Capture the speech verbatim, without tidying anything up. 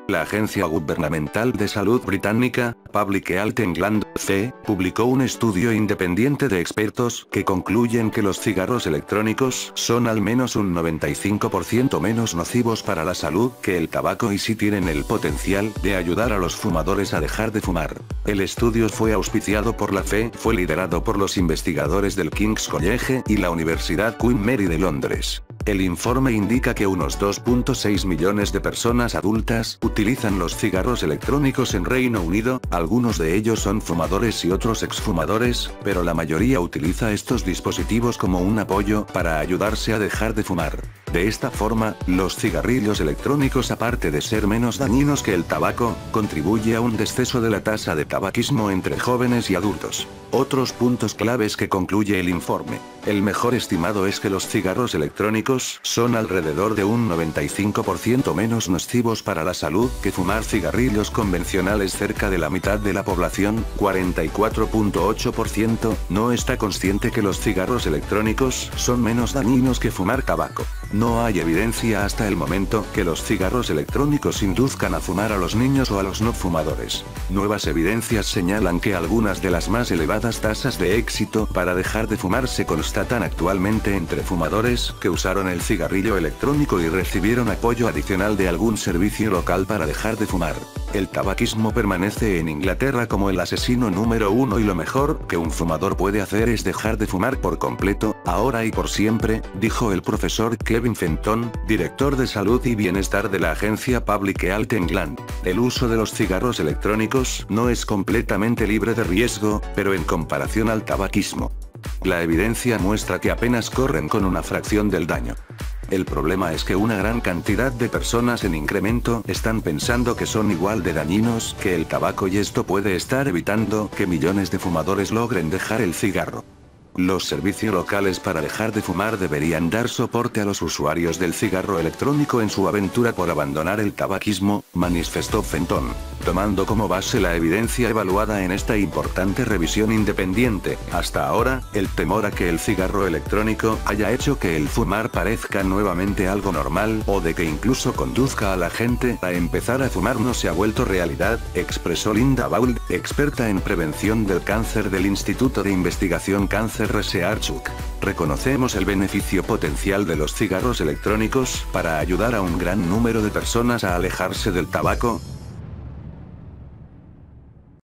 La Agencia Gubernamental de Salud británica, Public Health England, C, publicó un estudio independiente de expertos que concluyen que los cigarros electrónicos son al menos un noventa y cinco por ciento menos nocivos para la salud que el tabaco y sí tienen el potencial de ayudar a los fumadores a dejar de fumar. El estudio fue auspiciado por la C, fue liderado por los investigadores del King's College y la Universidad Queen Mary de Londres. El informe indica que unos dos punto seis millones de personas adultas utilizan los cigarros electrónicos en Reino Unido, algunos de ellos son fumadores y otros exfumadores, pero la mayoría utiliza estos dispositivos como un apoyo para ayudarse a dejar de fumar. De esta forma, los cigarrillos electrónicos, aparte de ser menos dañinos que el tabaco, contribuye a un descenso de la tasa de tabaquismo entre jóvenes y adultos. Otros puntos claves que concluye el informe. El mejor estimado es que los cigarros electrónicos son alrededor de un noventa y cinco por ciento menos nocivos para la salud que fumar cigarrillos convencionales. Cerca de la mitad de la población, cuarenta y cuatro punto ocho por ciento, no está consciente que los cigarros electrónicos son menos dañinos que fumar tabaco. No hay evidencia hasta el momento que los cigarros electrónicos induzcan a fumar a los niños o a los no fumadores. Nuevas evidencias señalan que algunas de las más elevadas tasas de éxito para dejar de fumar se constatan actualmente entre fumadores que usaron el cigarrillo electrónico y recibieron apoyo adicional de algún servicio local para dejar de fumar. El tabaquismo permanece en Inglaterra como el asesino número uno y lo mejor que un fumador puede hacer es dejar de fumar por completo, ahora y por siempre, dijo el profesor Kevin Fenton, director de salud y bienestar de la agencia Public Health England. El uso de los cigarros electrónicos no es completamente libre de riesgo, pero en comparación al tabaquismo, la evidencia muestra que apenas corren con una fracción del daño. El problema es que una gran cantidad de personas en incremento están pensando que son igual de dañinos que el tabaco y esto puede estar evitando que millones de fumadores logren dejar el cigarro. Los servicios locales para dejar de fumar deberían dar soporte a los usuarios del cigarro electrónico en su aventura por abandonar el tabaquismo, manifestó Fenton, tomando como base la evidencia evaluada en esta importante revisión independiente. Hasta ahora, el temor a que el cigarro electrónico haya hecho que el fumar parezca nuevamente algo normal o de que incluso conduzca a la gente a empezar a fumar no se ha vuelto realidad, expresó Linda Bauld, experta en prevención del cáncer del Instituto de Investigación Cáncer Research U C. Reconocemos el beneficio potencial de los cigarros electrónicos para ayudar a un gran número de personas a alejarse del tabaco,